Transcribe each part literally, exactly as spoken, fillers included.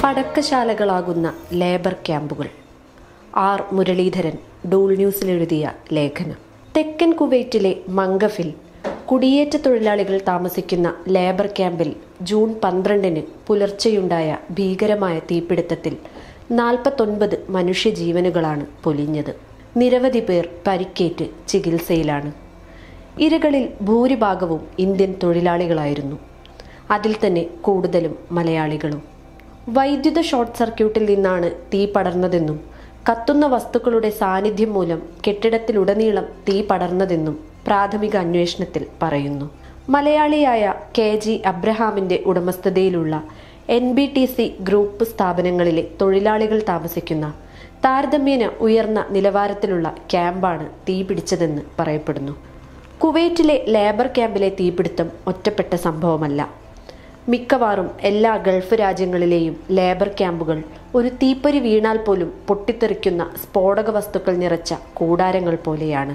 പടക്കശാലകളാകുന്ന labour ക്യാമ്പുകൾ. R Muraleedharan Dool ന്യൂസിലെഴുതിയ ലേഖനം. തെക്കൻ കുവൈറ്റിലെ മംഗഫിൽ കുടിയേറ്റ തൊഴിലാളികൾ താമസിക്കുന്ന ലേബർ ക്യാമ്പിൽ ജൂൺ പന്ത്രണ്ടിന് പുലർച്ചെയുണ്ടായ ഭീകരമായ തീപിടുത്തത്തിൽ നാൽപ്പത്തൊൻപത് മനുഷ്യജീവനുകളാണ് പൊലിഞ്ഞത്. നിരവധി പേർ പരിക്കേറ്റ് ചികിത്സയിലാണ്. ഇരകളിൽ ഭൂരിഭാഗവും ഇന്ത്യൻ തൊഴിലാളികളായിരുന്നു. അതിൽ തന്നെ കൂടുതലും മലയാളികളും. വൈദ്യുത ഷോർട്ട് സർക്യൂട്ടിൽ നിന്നാണ് തീ പടർന്നതെന്നും കത്തുന്ന വസ്തുക്കളുടെ സാന്നിധ്യം മൂലം കെട്ടിടത്തിലുടനീളം തീ പടർന്നതെന്നും പ്രാഥമിക അന്വേഷണത്തിൽ പറയുന്നു. മലയാളിയായ കെ ജി അബ്രഹാമിന്റെ ഉടമസ്ഥതയിലുള്ള N B T C group സ്ഥാപനങ്ങളിലെ തൊഴിലാളികൾ താമസിക്കുന്ന താരതമ്യേന ഉയർന്ന നിലവാരത്തിലുള്ള ക്യാമ്പാണ് തീപിടിച്ചതെന്ന് പറയപ്പെടുന്നു. കുവൈറ്റിലെ ലേബർ ക്യാമ്പിലെ തീപിടുത്തം ഒറ്റപ്പെട്ട സംഭവമല്ല. മിക്കവാറും എല്ലാ ഗൾഫ് രാജ്യങ്ങളിലെയും ലേബർ ക്യാമ്പുകൾ ഒരു തീപ്പൊരി വീണാൽ പോലും പൊട്ടിത്തെറിക്കുന്ന സ്ഫോടക വസ്തുക്കൾ നിറച്ച കൂടാരങ്ങൾ പോലെയാണ്.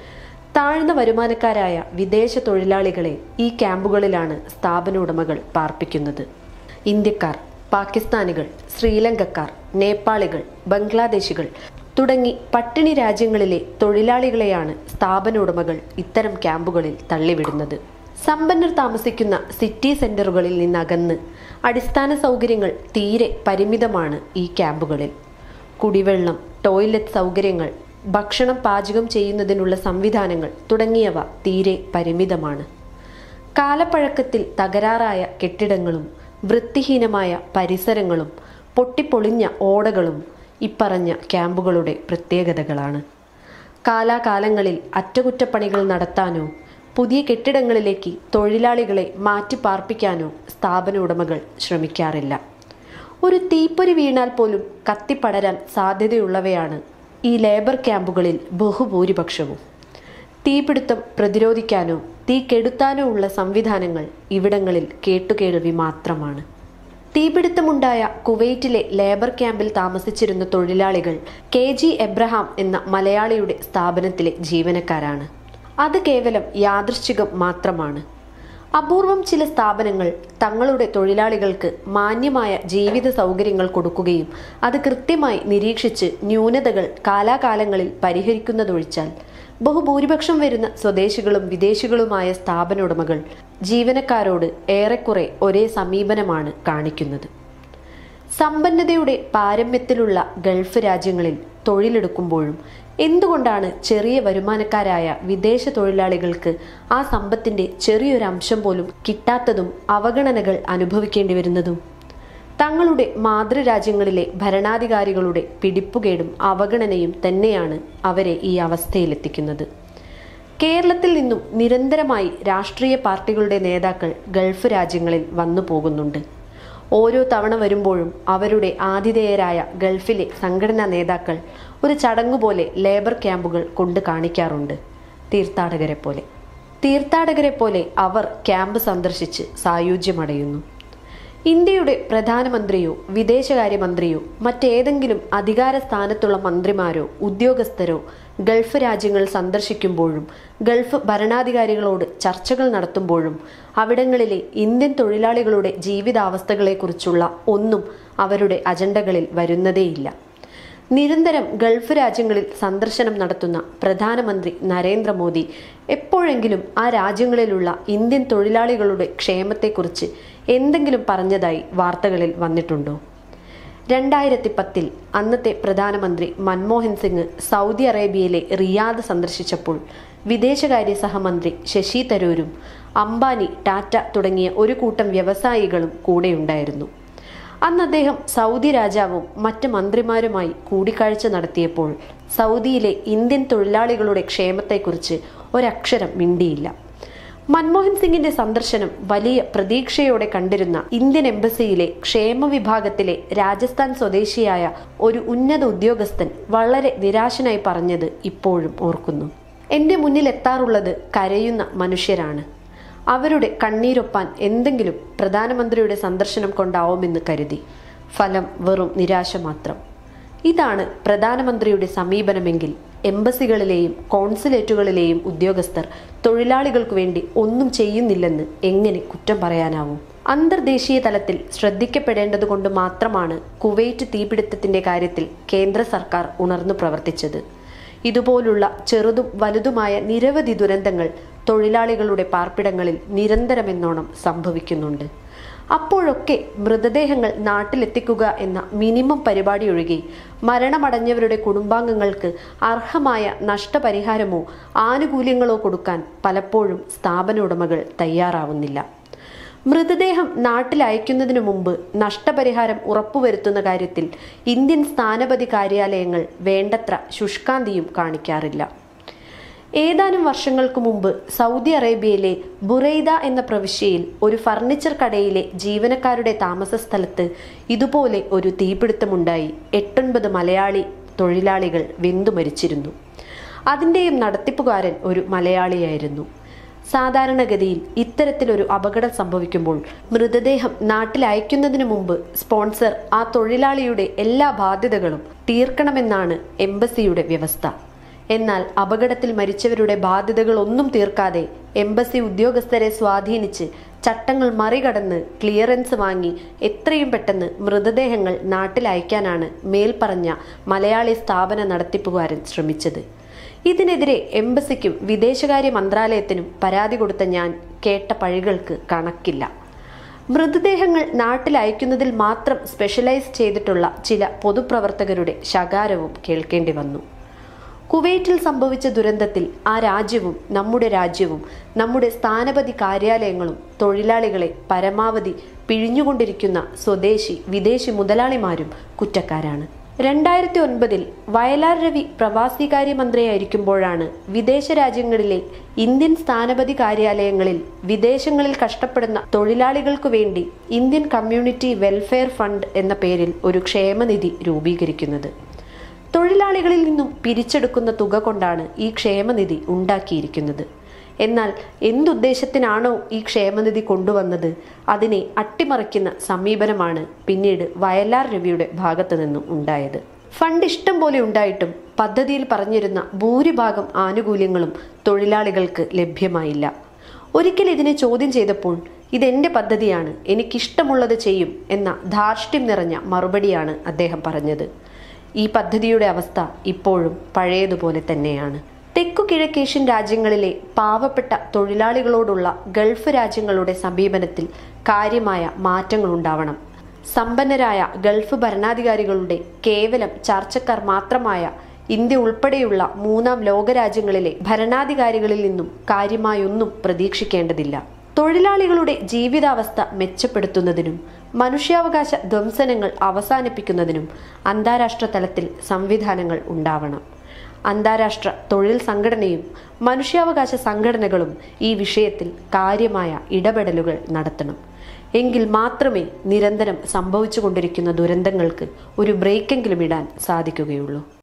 താഴ്ന്ന വരുമാനക്കാരായ വിദേശ തൊഴിലാളികളെ ഈ ക്യാമ്പുകളിലാണ് സ്ഥാപന ഉടമകൾ പാർപ്പിക്കുന്നത്. ഇന്ത്യക്കാർ, പാകിസ്ഥാനികൾ, ശ്രീലങ്കക്കാർ, നേപ്പാളികൾ, ബംഗ്ലാദേശികൾ തുടങ്ങി പട്ടിണി രാജ്യങ്ങളിലെ തൊഴിലാളികളെയാണ് സ്ഥാപന ഉടമകൾ ഇത്തരം ക്യാമ്പുകളിൽ തള്ളിവിടുന്നത്. സമ്പന്നർ താമസിക്കുന്ന സിറ്റി സെന്ററുകളിൽ നിന്നകന്ന് അടിസ്ഥാന സൗകര്യങ്ങൾ തീരെ പരിമിതമാണ് ഈ ക്യാമ്പുകളിൽ. കുടിവെള്ളം, ടോയ്ലറ്റ് സൗകര്യങ്ങൾ, ഭക്ഷണം പാചകം ചെയ്യുന്നതിനുള്ള സംവിധാനങ്ങൾ തുടങ്ങിയവ തീരെ പരിമിതമാണ്. കാലപ്പഴക്കത്തിൽ തകരാറായ കെട്ടിടങ്ങളും വൃത്തിഹീനമായ പരിസരങ്ങളും പൊട്ടിപ്പൊളിഞ്ഞ ഓടകളും ഇപ്പറഞ്ഞ ക്യാമ്പുകളുടെ പ്രത്യേകതകളാണ്. കാലാകാലങ്ങളിൽ അറ്റകുറ്റപ്പണികൾ നടത്താനോ പുതിയ കെട്ടിടങ്ങളിലേക്ക് തൊഴിലാളികളെ മാറ്റിപ്പാർപ്പിക്കാനോ സ്ഥാപന ഉടമകൾ ശ്രമിക്കാറില്ല. ഒരു തീപ്പൊരി വീണാൽ പോലും കത്തിപ്പടരാൻ സാധ്യതയുള്ളവയാണ് ഈ ലേബർ ക്യാമ്പുകളിൽ ബഹുഭൂരിപക്ഷവും. തീപിടുത്തം പ്രതിരോധിക്കാനോ തീ കെടുത്താനോ ഉള്ള സംവിധാനങ്ങൾ ഇവിടങ്ങളിൽ കേട്ടുകേൾവി മാത്രമാണ്. തീപിടുത്തമുണ്ടായ കുവൈറ്റിലെ ലേബർ ക്യാമ്പിൽ താമസിച്ചിരുന്ന തൊഴിലാളികൾ കെ ജി എബ്രഹാം എന്ന മലയാളിയുടെ സ്ഥാപനത്തിലെ ജീവനക്കാരാണ്. അത് കേവലം യാദൃശ്ചികം മാത്രമാണ്. അപൂർവം ചില സ്ഥാപനങ്ങൾ തങ്ങളുടെ തൊഴിലാളികൾക്ക് മാന്യമായ ജീവിത സൗകര്യങ്ങൾ കൊടുക്കുകയും അത് കൃത്യമായി നിരീക്ഷിച്ച് ന്യൂനതകൾ കാലാകാലങ്ങളിൽ പരിഹരിക്കുന്നതൊഴിച്ചാൽ ബഹുഭൂരിപക്ഷം വരുന്ന സ്വദേശികളും വിദേശികളുമായ സ്ഥാപന ഉടമകൾ ജീവനക്കാരോട് ഏറെക്കുറെ ഒരേ സമീപനമാണ് കാണിക്കുന്നത്. സമ്പന്നതയുടെ പാരമ്യത്തിലുള്ള ഗൾഫ് രാജ്യങ്ങളിൽ തൊഴിലെടുക്കുമ്പോഴും എന്തുകൊണ്ടാണ് ചെറിയ വരുമാനക്കാരായ വിദേശ തൊഴിലാളികൾക്ക് ആ സമ്പത്തിന്റെ ചെറിയൊരു അംശം പോലും കിട്ടാത്തതും അവഗണനകൾ അനുഭവിക്കേണ്ടി വരുന്നതും? തങ്ങളുടെ മാതൃരാജ്യങ്ങളിലെ ഭരണാധികാരികളുടെ പിടിപ്പുകേടും അവഗണനയും തന്നെയാണ് അവരെ ഈ അവസ്ഥയിലെത്തിക്കുന്നത്. കേരളത്തിൽ നിന്നും നിരന്തരമായി രാഷ്ട്രീയ പാർട്ടികളുടെ നേതാക്കൾ ഗൾഫ് രാജ്യങ്ങളിൽ വന്നു പോകുന്നുണ്ട്. ഓരോ തവണ വരുമ്പോഴും അവരുടെ ആതിഥേയരായ ഗൾഫിലെ സംഘടനാ നേതാക്കൾ ഒരു ചടങ്ങുപോലെ ലേബർ ക്യാമ്പുകൾ കൊണ്ട് കാണിക്കാറുണ്ട്. തീർത്ഥാടകരെ പോലെ തീർത്ഥാടകരെ പോലെ അവർ ക്യാമ്പ് സന്ദർശിച്ച് സായുജ്യമടയുന്നു. ഇന്ത്യയുടെ പ്രധാനമന്ത്രിയോ വിദേശകാര്യമന്ത്രിയോ മറ്റേതെങ്കിലും അധികാര സ്ഥാനത്തുള്ള മന്ത്രിമാരോ ഉദ്യോഗസ്ഥരോ ഗൾഫ് രാജ്യങ്ങൾ സന്ദർശിക്കുമ്പോഴും ഗൾഫ് ഭരണാധികാരികളോട് ചർച്ചകൾ നടത്തുമ്പോഴും അവിടങ്ങളിലെ ഇന്ത്യൻ തൊഴിലാളികളുടെ ജീവിതാവസ്ഥകളെക്കുറിച്ചുള്ള ഒന്നും അവരുടെ അജണ്ടകളിൽ വരുന്നതേയില്ല. നിരന്തരം ഗൾഫ് രാജ്യങ്ങളിൽ സന്ദർശനം നടത്തുന്ന പ്രധാനമന്ത്രി നരേന്ദ്രമോദി എപ്പോഴെങ്കിലും ആ രാജ്യങ്ങളിലുള്ള ഇന്ത്യൻ തൊഴിലാളികളുടെ ക്ഷേമത്തെക്കുറിച്ച് എന്തെങ്കിലും പറഞ്ഞതായി വാർത്തകളിൽ വന്നിട്ടുണ്ടോ? രണ്ടായിരത്തി പത്തിൽ അന്നത്തെ പ്രധാനമന്ത്രി മൻമോഹൻ സിംഗ് സൗദി അറേബ്യയിലെ റിയാദ് സന്ദർശിച്ചപ്പോൾ വിദേശകാര്യ സഹമന്ത്രി ശശി തരൂരും അംബാനി, ടാറ്റ തുടങ്ങിയ ഒരു കൂട്ടം വ്യവസായികളും കൂടെയുണ്ടായിരുന്നു. അന്ന് അദ്ദേഹം സൗദി രാജാവും മറ്റ് മന്ത്രിമാരുമായി കൂടിക്കാഴ്ച നടത്തിയപ്പോൾ സൗദിയിലെ ഇന്ത്യൻ തൊഴിലാളികളുടെ ക്ഷേമത്തെക്കുറിച്ച് ഒരക്ഷരം മിണ്ടിയില്ല. മൻമോഹൻ സിംഗിന്റെ സന്ദർശനം വലിയ പ്രതീക്ഷയോടെ കണ്ടിരുന്ന ഇന്ത്യൻ എംബസിയിലെ ക്ഷേമ വിഭാഗത്തിലെ രാജസ്ഥാൻ സ്വദേശിയായ ഒരു ഉന്നത ഉദ്യോഗസ്ഥൻ വളരെ നിരാശനായി പറഞ്ഞത് ഇപ്പോഴും ഓർക്കുന്നു. എന്റെ മുന്നിൽ എത്താറുള്ളത് കരയുന്ന മനുഷ്യരാണ്. അവരുടെ കണ്ണീരൊപ്പാൻ എന്തെങ്കിലും പ്രധാനമന്ത്രിയുടെ സന്ദർശനം കൊണ്ടാവുമെന്ന് കരുതി. ഫലം വെറും നിരാശ മാത്രം. ഇതാണ് പ്രധാനമന്ത്രിയുടെ സമീപനമെങ്കിൽ എംബസികളിലെയും കോൺസുലേറ്റുകളിലെയും ഉദ്യോഗസ്ഥർ തൊഴിലാളികൾക്ക് വേണ്ടി ഒന്നും ചെയ്യുന്നില്ലെന്ന് എങ്ങനെ കുറ്റം പറയാനാവും? അന്തർദേശീയ തലത്തിൽ ശ്രദ്ധിക്കപ്പെടേണ്ടതുകൊണ്ട് മാത്രമാണ് കുവൈറ്റ് തീപിടുത്തത്തിന്റെ കാര്യത്തിൽ കേന്ദ്ര സർക്കാർ ഉണർന്നു പ്രവർത്തിച്ചത്. ഇതുപോലുള്ള ചെറുതും വലുതുമായ നിരവധി ദുരന്തങ്ങൾ തൊഴിലാളികളുടെ പാർപ്പിടങ്ങളിൽ നിരന്തരമെന്നോണം സംഭവിക്കുന്നുണ്ട്. അപ്പോഴൊക്കെ മൃതദേഹങ്ങൾ നാട്ടിലെത്തിക്കുക എന്ന മിനിമം പരിപാടി ഒഴികെ മരണമടഞ്ഞവരുടെ കുടുംബാംഗങ്ങൾക്ക് അർഹമായ നഷ്ടപരിഹാരമോ ആനുകൂല്യങ്ങളോ കൊടുക്കാൻ പലപ്പോഴും സ്ഥാപന ഉടമകൾ തയ്യാറാവുന്നില്ല. മൃതദേഹം നാട്ടിലയക്കുന്നതിനു മുമ്പ് നഷ്ടപരിഹാരം ഉറപ്പുവരുത്തുന്ന കാര്യത്തിൽ ഇന്ത്യൻ സ്ഥാനപതി കാര്യാലയങ്ങൾ വേണ്ടത്ര ശുഷ്കാന്തിയും കാണിക്കാറില്ല. ഏതാനും വർഷങ്ങൾക്ക് മുമ്പ് സൗദി അറേബ്യയിലെ ബുറൈദ എന്ന പ്രവിശ്യയിൽ ഒരു ഫർണിച്ചർ കടയിലെ ജീവനക്കാരുടെ താമസ സ്ഥലത്ത് ഇതുപോലെ ഒരു തീപിടുത്തമുണ്ടായി എട്ടൊൻപത് മലയാളി തൊഴിലാളികൾ വെന്തു മരിച്ചിരുന്നു. അതിൻ്റെയും നടത്തിപ്പുകാരൻ ഒരു മലയാളിയായിരുന്നു. സാധാരണഗതിയിൽ ഇത്തരത്തിലൊരു അപകടം സംഭവിക്കുമ്പോൾ മൃതദേഹം നാട്ടിലയക്കുന്നതിനു മുമ്പ് സ്പോൺസർ ആ തൊഴിലാളിയുടെ എല്ലാ ബാധ്യതകളും തീർക്കണമെന്നാണ് എംബസിയുടെ വ്യവസ്ഥ. എന്നാൽ അപകടത്തിൽ മരിച്ചവരുടെ ബാധ്യതകളൊന്നും തീർക്കാതെ എംബസി ഉദ്യോഗസ്ഥരെ സ്വാധീനിച്ച് ചട്ടങ്ങൾ മറികടന്ന് ക്ലിയറൻസ് വാങ്ങി എത്രയും പെട്ടെന്ന് മൃതദേഹങ്ങൾ നാട്ടിലയക്കാനാണ് മേൽപ്പറഞ്ഞ മലയാളി സ്ഥാപന നടത്തിപ്പുകാരൻ ശ്രമിച്ചത്. ഇതിനെതിരെ എംബസിക്കും വിദേശകാര്യ മന്ത്രാലയത്തിനും പരാതി കൊടുത്ത ഞാൻ കേട്ട പഴികൾക്ക് കണക്കില്ല. മൃതദേഹങ്ങൾ നാട്ടിലയക്കുന്നതിൽ മാത്രം സ്പെഷ്യലൈസ് ചെയ്തിട്ടുള്ള ചില പൊതുപ്രവർത്തകരുടെ ശകാരവും കേൾക്കേണ്ടി വന്നു. കുവൈറ്റിൽ സംഭവിച്ച ദുരന്തത്തിൽ ആ രാജ്യവും നമ്മുടെ രാജ്യവും നമ്മുടെ സ്ഥാനപതി കാര്യാലയങ്ങളും തൊഴിലാളികളെ പരമാവധി പിഴിഞ്ഞുകൊണ്ടിരിക്കുന്ന സ്വദേശി വിദേശി മുതലാളിമാരും കുറ്റക്കാരാണ്. രണ്ടായിരത്തി ഒൻപതിൽ വയലാർ രവി പ്രവാസികാര്യ മന്ത്രിയായിരിക്കുമ്പോഴാണ് വിദേശ രാജ്യങ്ങളിലെ ഇന്ത്യൻ സ്ഥാനപതി കാര്യാലയങ്ങളിൽ വിദേശങ്ങളിൽ കഷ്ടപ്പെടുന്ന തൊഴിലാളികൾക്കു വേണ്ടി ഇന്ത്യൻ കമ്മ്യൂണിറ്റി വെൽഫെയർ ഫണ്ട് എന്ന പേരിൽ ഒരു ക്ഷേമനിധി രൂപീകരിക്കുന്നത്. തൊഴിലാളികളിൽ നിന്നും പിരിച്ചെടുക്കുന്ന തുക കൊണ്ടാണ് ഈ ക്ഷേമനിധി ഉണ്ടാക്കിയിരിക്കുന്നത്. എന്നാൽ എന്തുദ്ദേശത്തിനാണോ ഈ ക്ഷേമനിധി കൊണ്ടുവന്നത് അതിനെ അട്ടിമറിക്കുന്ന സമീപനമാണ് പിന്നീട് വയലാർ രവിയുടെ ഭാഗത്തു നിന്നും ഉണ്ടായത്. ഫണ്ട് ഇഷ്ടം പോലെ ഉണ്ടായിട്ടും പദ്ധതിയിൽ പറഞ്ഞിരുന്ന ഭൂരിഭാഗം ആനുകൂല്യങ്ങളും തൊഴിലാളികൾക്ക് ലഭ്യമായില്ല. ഒരിക്കൽ ഇതിനെ ചോദ്യം ചെയ്തപ്പോൾ ഇതെന്റെ പദ്ധതിയാണ്, എനിക്കിഷ്ടമുള്ളത് ചെയ്യും എന്ന ധാർഷ്ട്യം നിറഞ്ഞ മറുപടിയാണ് അദ്ദേഹം പറഞ്ഞത്. ഈ പദ്ധതിയുടെ അവസ്ഥ ഇപ്പോഴും പഴയതുപോലെ തന്നെയാണ്. തെക്കു കിഴക്കേഷ്യൻ രാജ്യങ്ങളിലെ പാവപ്പെട്ട തൊഴിലാളികളോടുള്ള ഗൾഫ് രാജ്യങ്ങളുടെ സമീപനത്തിൽ കാര്യമായ മാറ്റങ്ങൾ ഉണ്ടാവണം. സമ്പന്നരായ ഗൾഫ് ഭരണാധികാരികളുടെ കേവലം ചാർച്ചക്കാർ മാത്രമായ ഇന്ത്യ ഉൾപ്പെടെയുള്ള മൂന്നാം ലോകരാജ്യങ്ങളിലെ ഭരണാധികാരികളിൽ നിന്നും കാര്യമായൊന്നും പ്രതീക്ഷിക്കേണ്ടതില്ല. തൊഴിലാളികളുടെ ജീവിതാവസ്ഥ മെച്ചപ്പെടുത്തുന്നതിനും മനുഷ്യാവകാശ ധ്വംസനങ്ങൾ അവസാനിപ്പിക്കുന്നതിനും അന്താരാഷ്ട്ര തലത്തിൽ സംവിധാനങ്ങൾ ഉണ്ടാവണം. അന്താരാഷ്ട്ര തൊഴിൽ സംഘടനയും മനുഷ്യാവകാശ സംഘടനകളും ഈ വിഷയത്തിൽ കാര്യമായ ഇടപെടലുകൾ നടത്തണം. എങ്കിൽ മാത്രമേ നിരന്തരം സംഭവിച്ചുകൊണ്ടിരിക്കുന്ന ദുരന്തങ്ങൾക്ക് ഒരു ബ്രേക്കെങ്കിലും ഇടാൻ സാധിക്കുകയുള്ളൂ.